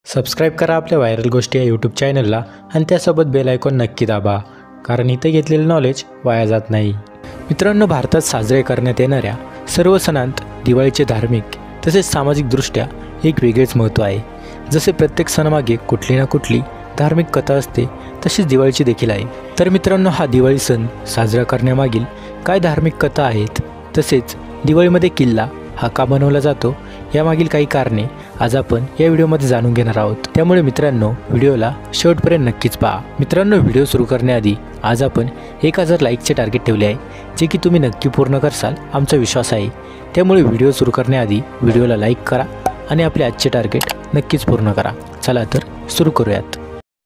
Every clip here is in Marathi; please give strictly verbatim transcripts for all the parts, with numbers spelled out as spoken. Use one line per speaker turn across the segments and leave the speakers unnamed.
सबस्क्राईब करा आपल्या व्हायरल गोष्टी या यूट्यूब चॅनलला आणि त्यासोबत बेल आयकॉन नक्की दाबा, कारण इथे घेतलेलं नॉलेज वाया जात नाही। मित्रांनो, भारतात साजरे करण्यात येणाऱ्या सर्व सणांत दिवाळीचे धार्मिक तसेच सामाजिकदृष्ट्या एक वेगळेच महत्त्व आहे। जसे प्रत्येक सणामागे कुठली ना कुठली धार्मिक कथा असते, तशीच दिवाळीची देखील आहे। तर मित्रांनो, हा दिवाळी सण साजरा करण्यामागील काय धार्मिक कथा आहेत, तसेच दिवाळीमध्ये किल्ला हा का बनवला जातो, यामागील काही कारणे आज आपण या व्हिडिओमध्ये जाणून घेणार आहोत। त्यामुळे मित्रांनो, व्हिडिओला शेवटपर्यंत नक्कीच पहा। मित्रांनो, व्हिडिओ सुरू करण्याआधी आज आपण एक हजार लाईकचे टार्गेट ठेवले आहे, जे की तुम्ही नक्की पूर्ण करसाल आमचा विश्वास आहे। त्यामुळे व्हिडिओ सुरू करण्याआधी व्हिडिओला लाईक करा आणि आपले आजचे टार्गेट नक्कीच पूर्ण करा। चला तर सुरू करूयात।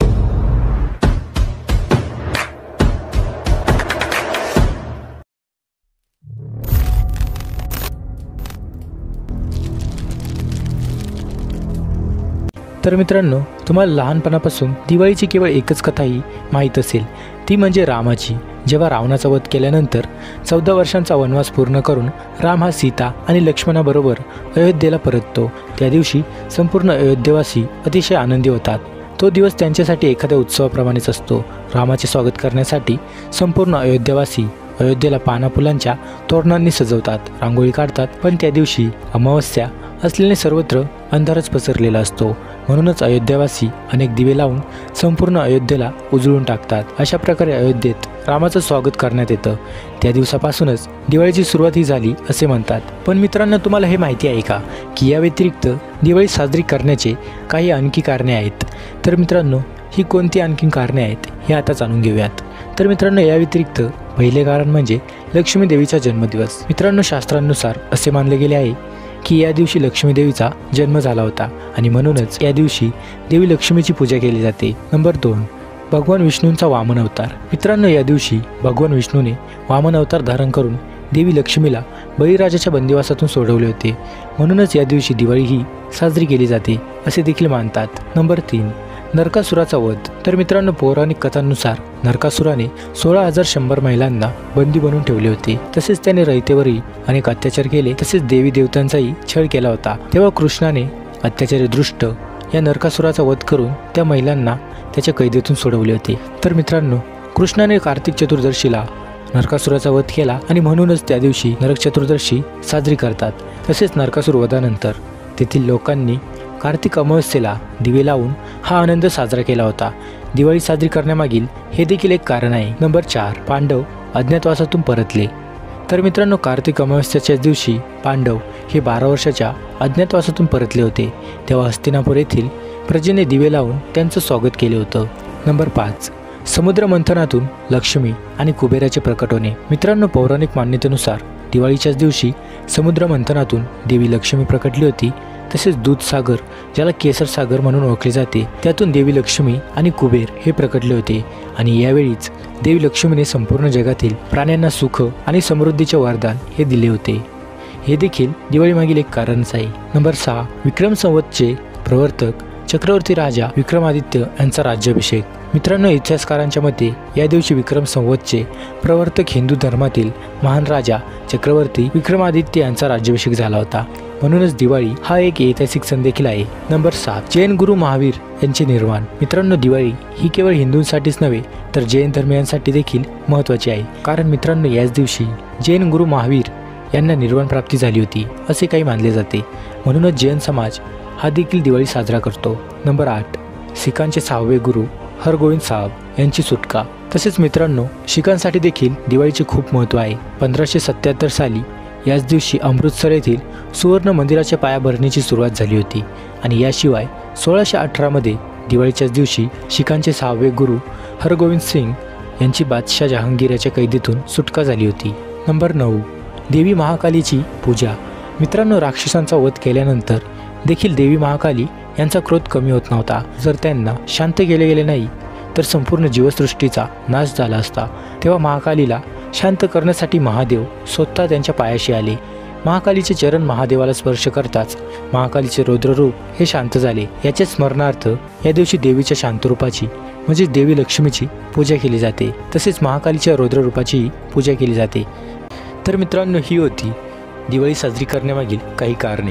तर मित्रांनो, तुम्हाला लहानपणापासून दिवाळीची केवळ एकच कथाही माहीत असेल, ती म्हणजे रामाची। जेव्हा रावणाचा वध केल्यानंतर चौदा वर्षांचा वनवास पूर्ण करून राम हा सीता आणि लक्ष्मणाबरोबर अयोध्येला परततो, त्या दिवशी संपूर्ण अयोध्येवासी अतिशय आनंदी होतात। तो दिवस त्यांच्यासाठी एखाद्या उत्सवाप्रमाणेच असतो। रामाचे स्वागत करण्यासाठी संपूर्ण अयोध्येवासी अयोध्येला पानाफुलांच्या तोरणांनी सजवतात, रांगोळी काढतात, पण त्या दिवशी अमावस्या असलेले सर्वत्र अंधारच पसरलेला असतो। म्हणूनच अयोध्यावासी अनेक दिवे लावून संपूर्ण अयोध्येला उजळून टाकतात। अशा प्रकारे अयोध्येत रामाचं स्वागत करण्यात येतं। त्या दिवसापासूनच दिवाळीची सुरुवात ही झाली असे म्हणतात। पण मित्रांनो, तुम्हाला हे माहिती आहे का की या व्यतिरिक्त दिवाळी साजरी करण्याचे काही आणखी कारणे आहेत? तर मित्रांनो, ही कोणती आणखी कारणे आहेत हे आता जाणून घेऊयात। तर मित्रांनो, या व्यतिरिक्त पहिले कारण म्हणजे लक्ष्मी देवीचा जन्मदिवस। मित्रांनो, शास्त्रांनुसार असे मानले गेले आहे की या दिवशी लक्ष्मी देवीचा जन्म झाला होता आणि म्हणूनच या दिवशी देवी लक्ष्मीची पूजा केली जाते। नंबर दोन, भगवान विष्णूंचा वामन अवतार। मित्रांनो, या दिवशी भगवान विष्णूने वामन अवतार धारण करून देवी लक्ष्मीला बळीराजाच्या बंदिवासातून सोडवले होते, म्हणूनच या दिवशी दिवाळी ही साजरी केली जाते असे देखील मानतात। नंबर तीन, नरकासुराचा वध। तर मित्रांनो, पौराणिक कथांनुसार नरकासुराने सोळा हजार शंभर महिलांना बंदी बनवून ठेवले होते, तसेच त्याने रयतेवरही अनेक अत्याचार केले, तसेच देवी देवतांचाही छळ केला होता। तेव्हा कृष्णाने अत्याचारी दृष्ट या नरकासुराचा वध करून त्या महिलांना त्याच्या कैदेतून सोडवले होते। तर मित्रांनो, कृष्णाने कार्तिक चतुर्दशीला नरकासुराचा वध केला आणि म्हणूनच त्या दिवशी नरक चतुर्दशी साजरी करतात। तसेच नरकासुर वधानंतर तेथील लोकांनी कार्तिक अमावस्येला दिवे लावून हा आनंद साजरा केला होता। दिवाळी साजरी करण्यामागील हे देखील एक कारण आहे। नंबर चार, पांडव अज्ञातवासातून परतले। तर मित्रांनो, कार्तिक अमावस्येच्याच दिवशी पांडव हे बारा वर्षाच्या अज्ञातवासातून परतले होते। तेव्हा हस्तिनापूर येथील प्रजेने दिवे लावून त्यांचं स्वागत केले होतं। नंबर पाच, समुद्र मंथनातून लक्ष्मी आणि कुबेराचे प्रकट होणे। मित्रांनो, पौराणिक मान्यतेनुसार दिवाळीच्याच दिवशी समुद्र मंथनातून देवी लक्ष्मी प्रकटली होती। तसेच दूधसागर, ज्याला केसर सागर म्हणून ओळखले जाते, त्यातून देवी लक्ष्मी आणि कुबेर हे प्रकटले होते आणि यावेळीच देवी लक्ष्मीने संपूर्ण जगातील प्राण्यांना सुख आणि समृद्धीचे वरदान हे दिले होते। हे देखील दिवाळीमागील एक कारणच आहे। नंबर सहा, विक्रम संवतचे प्रवर्तक चक्रवर्ती राजा विक्रमादित्य यांचा राज्याभिषेक। मित्रांनो, इतिहासकारांच्या मते या दिवशी विक्रम संवतचे प्रवर्तक हिंदू धर्मातील महान राजा चक्रवर्ती विक्रमादित्य यांचा राज्याभिषेक झाला होता, म्हणूनच दिवाळी हा एक ऐतिहासिक सण देखील आहे। नंबर सात, जैन गुरु महावीर यांचे निर्वाण। मित्रांनो, दिवाळी ही केवळ हिंदूंसाठीच नव्हे तर जैन धर्मीयांसाठी देखील महत्त्वाची आहे, कारण मित्रांनो, याच दिवशी जैन गुरु महावीर यांना निर्वाण प्राप्ती झाली होती असे काही मानले जाते, म्हणूनच जैन समाज हा देखील दिवाळी साजरा करतो। नंबर आठ, सिखांचे सहावे गुरु हरगोविंद साहब यांची सुटका। तसेच मित्रांनो, शिखांसाठी देखील दिवाळीचे खूप महत्त्व आहे। पंधराशे सत्याहत्तर साली याच दिवशी अमृतसर येथील सुवर्ण मंदिराच्या पायाभरणीची सुरुवात झाली होती आणि याशिवाय सोळाशे अठरामध्ये दिवाळीच्याच दिवशी शिखांचे सहावे गुरु हरगोविंद सिंग यांची बादशाह जहांगीर याच्या कैदेतून सुटका झाली होती। नंबर नऊ, देवी महाकालीची पूजा। मित्रांनो, राक्षसांचा वध केल्यानंतर देखील देवी महाकाली यांचा क्रोध कमी होत नव्हता। जर त्यांना शांत केले गेले नाही तर संपूर्ण जीवसृष्टीचा नाश झाला असता। तेव्हा महाकालीला शांत करण्यासाठी महादेव स्वतः त्यांच्या पायाशी आले। महाकालीचे चरण महादेवाला स्पर्श करताच महाकालीचे रौद्ररूप हे शांत झाले। याच्या स्मरणार्थ या दिवशी देवीच्या शांतरूपाची म्हणजे देवी लक्ष्मीची पूजा केली जाते, तसेच महाकालीच्या रौद्ररूपाचीही पूजा केली जाते। तर मित्रांनो, ही होती दिवाळी साजरी करण्यामागील काही कारणे।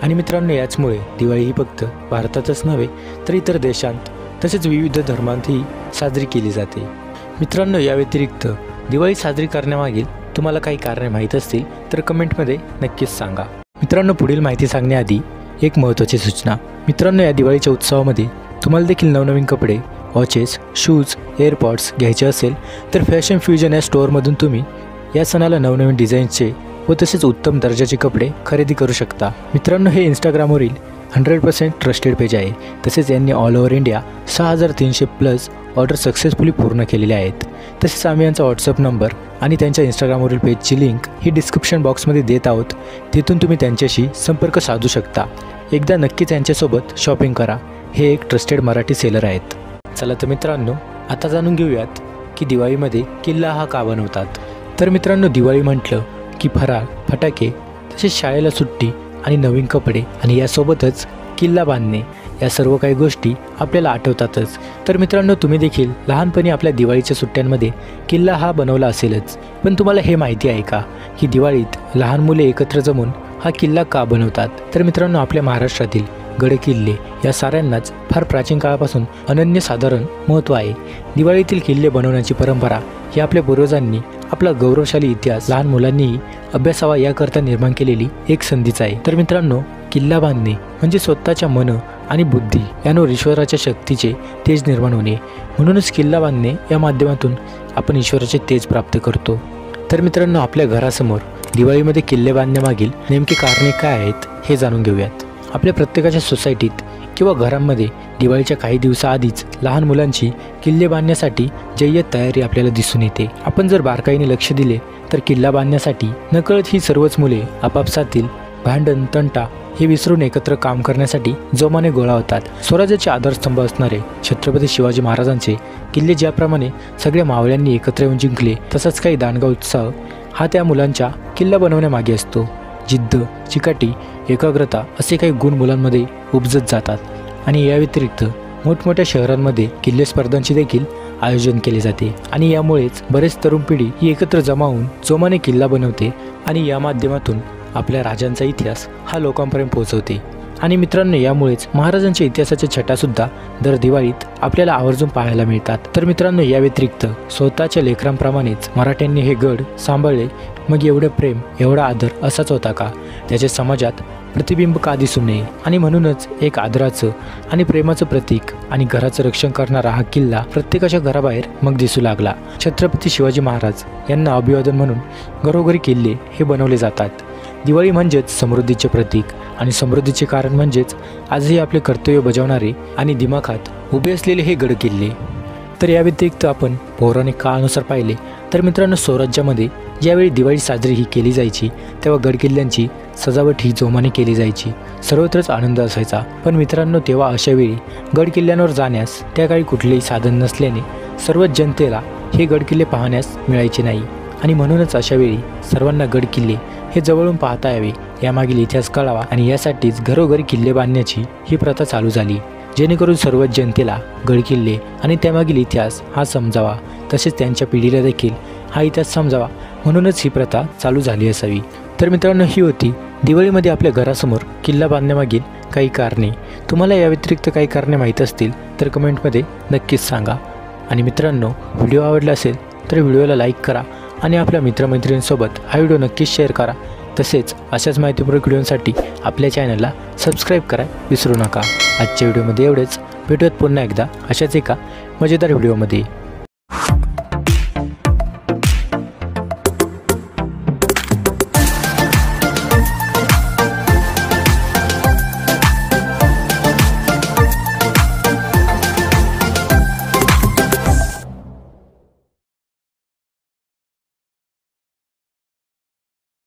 आणि मित्रांनो, याचमुळे दिवाळी ही फक्त भारतातच नव्हे तर इतर देशांत तसेच विविध धर्मांतही साजरी केली जाते। मित्रांनो, या व्यतिरिक्त दिवाळी साजरी करण्यामागील तुम्हाला काही कारणे माहीत असतील तर कमेंटमध्ये नक्कीच सांगा। मित्रांनो, पुढील माहिती सांगण्याआधी एक महत्त्वाची सूचना। मित्रांनो, या दिवाळीच्या उत्सवामध्ये तुम्हाला देखील नवनवीन कपडे, वॉचेस, शूज, एअरपॉड्स घ्यायचे असेल तर फॅशन फ्युजन या स्टोअरमधून तुम्ही या सणाला नवनवीन डिझाईन्सचे व तसेच उत्तम दर्जाचे कपडे खरेदी करू शकता। मित्रांनो, हे इंस्टाग्रामवरील हंड्रेड पर्सेंट ट्रस्टेड पेज आहे। तसेच यांनी ऑल ओव्हर इंडिया सहा हजार तीनशे प्लस ऑर्डर सक्सेसफुली पूर्ण केलेले आहेत। तसेच आम्ही यांचा व्हॉट्सअप नंबर आणि त्यांच्या इंस्टाग्रामवरील पेजची लिंक ही डिस्क्रिप्शन बॉक्समध्ये देत आहोत, तिथून तुम्ही त्यांच्याशी संपर्क साधू शकता। एकदा नक्कीच यांच्यासोबत शॉपिंग करा, हे एक ट्रस्टेड मराठी सेलर आहेत। चला तर मित्रांनो, आता जाणून घेऊयात की दिवाळीमध्ये किल्ला हा का बनवतात। तर मित्रांनो, दिवाळी म्हटलं की फराळ, फटाके, तसेच शाळेला सुट्टी आणि नवीन कपडे आणि यासोबतच किल्ला बांधणे या सर्व काही गोष्टी आपल्याला आठवतातच। तर मित्रांनो, तुम्ही देखील लहानपणी आपल्या दिवाळीच्या सुट्ट्यांमध्ये किल्ला हा बनवला असेलच। पण तुम्हाला हे माहिती आहे का की दिवाळीत लहान मुले एकत्र जमून हा किल्ला का बनवतात? तर मित्रांनो, आपल्या महाराष्ट्रातील गड किल्ले या साऱ्यांनाच फार प्राचीन काळापासून अनन्यसाधारण महत्त्व आहे। दिवाळीतील किल्ले बनवण्याची परंपरा ही आपल्या पूर्वजांनी आपला गौरवशाली इतिहास लहान मुलांनीही अभ्यासावा याकरता निर्माण केलेली एक संधीच आहे। तर मित्रांनो, किल्ला बांधणे म्हणजे स्वतःच्या मन आणि बुद्धी यांवर ईश्वराच्या शक्तीचे तेज निर्माण होणे। म्हणूनच किल्ला बांधणे या माध्यमातून आपण ईश्वराचे तेज प्राप्त करतो। तर मित्रांनो, आपल्या घरासमोर दिवाळीमध्ये किल्ले बांधण्यामागील नेमकी कारणे काय आहेत हे जाणून घेऊयात। आपल्या प्रत्येकाच्या सोसायटीत किंवा घरांमध्ये दिवाळीच्या काही दिवसाआधीच लहान मुलांची किल्ले बांधण्यासाठी जय्यत तयारी आपल्याला दिसून येते। आपण जर बारकाईने लक्ष दिले तर किल्ला बांधण्यासाठी नकळत ही सर्वच मुले आपापसातील भांडण, तंटा हे विसरून एकत्र काम करण्यासाठी जोमाने गोळा होतात। स्वराज्याचे आधारस्तंभ असणारे छत्रपती शिवाजी महाराजांचे किल्ले ज्याप्रमाणे सगळ्या मावळ्यांनी एकत्र येऊन जिंकले, तसाच काही दांडगा उत्साह हा त्या मुलांच्या किल्ला बनवण्यामागे असतो। जिद्द, चिकाटी, एकाग्रता असे काही गुण मुलांमध्ये उपजत जातात आणि या व्यतिरिक्त मोठमोठ्या शहरांमध्ये किल्ले स्पर्धांचे देखील आयोजन केले जाते आणि यामुळेच बरेच तरुण पिढी ही एकत्र जमा होऊन जोमाने किल्ला बनवते आणि या माध्यमातून आपल्या राजांचा इतिहास हा लोकांपर्यंत पोहोचवते। आणि मित्रांनो, यामुळेच महाराजांच्या इतिहासाच्या छटासुद्धा दर दिवाळीत आपल्याला आवर्जून पाहायला मिळतात। तर मित्रांनो, या व्यतिरिक्त स्वतःच्या लेकरांप्रमाणेच मराठ्यांनी हे गड सांभाळले, मग एवढं प्रेम, एवढा आदर असाच होता का? त्याचे समाजात प्रतिबिंब का दिसू नये? आणि म्हणूनच एक आदराचं आणि प्रेमाचं प्रतीक आणि घराचं रक्षण करणारा हा किल्ला प्रत्येकाच्या घराबाहेर मग दिसू लागला। छत्रपती शिवाजी महाराज यांना अभिवादन म्हणून घरोघरी किल्ले हे बनवले जातात। दिवाळी म्हणजेच समृद्धीचे प्रतीक आणि समृद्धीचे कारण म्हणजेच आजही आपले कर्तव्य बजावणारे आणि दिमाखात उभे असलेले हे गड किल्ले। तर या व्यतिरिक्त आपण पौराणिक काळानुसार पाहिले तर मित्रांनो, स्वराज्यामध्ये ज्यावेळी दिवाळी साजरी ही केली जायची तेव्हा गडकिल्ल्यांची सजावट ही जोमाने केली जायची, सर्वत्रच आनंद असायचा। पण मित्रांनो, तेव्हा अशावेळी गडकिल्ल्यांवर जाण्यास त्या काळी कुठलेही साधन नसल्याने सर्वच जनतेला हे गडकिल्ले पाहण्यास मिळायचे नाही आणि म्हणूनच अशावेळी सर्वांना गडकिल्ले हे जवळून पाहता यावे, यामागील इतिहास कळावा आणि यासाठीच घरोघरी किल्ले बांधण्याची ही प्रथा चालू झाली, जेणेकरून सर्वच जनतेला गडकिल्ले आणि त्यामागील इतिहास हा समजावा, तसेच त्यांच्या पिढीला देखील हा इतिहास समजावा, म्हणूनच ही प्रथा चालू झाली असावी। तर मित्रांनो, ही होती दिवाळीमध्ये आपल्या घरासमोर किल्ला बांधण्यामागील काही कारणे। तुम्हाला या व्यतिरिक्त काही कारणे माहीत असतील तर कमेंटमध्ये नक्कीच सांगा। आणि मित्रांनो, व्हिडिओ आवडला असेल तर व्हिडिओला लाईक करा आणि आपल्या मित्रमैत्रिणींसोबत हा व्हिडिओ नक्कीच शेअर करा। तसेच अशाच माहितीपूर्ण व्हिडिओसाठी आपल्या चॅनलला सबस्क्राईब करा विसरू नका। आजच्या व्हिडिओमध्ये एवढेच, भेटूयात पुन्हा एकदा अशाच एका मजेदार व्हिडिओमध्ये।